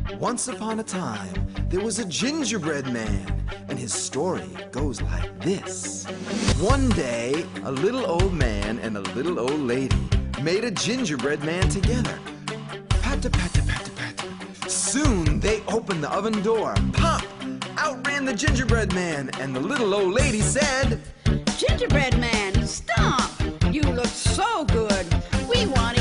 Once upon a time, there was a gingerbread man, and his story goes like this. One day, a little old man and a little old lady made a gingerbread man together. Patta, patta, patta, patta. Soon they opened the oven door. Pop! Out ran the gingerbread man, and the little old lady said, "Gingerbread man, stop! You look so good. We want